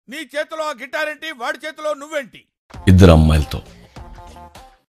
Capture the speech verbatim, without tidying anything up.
నీ చేతిలో ఆ గిటార్ ఏంటి, వాడి చేతిలో నువ్వేంటి? ఇద్దరు అమ్మాయిలతో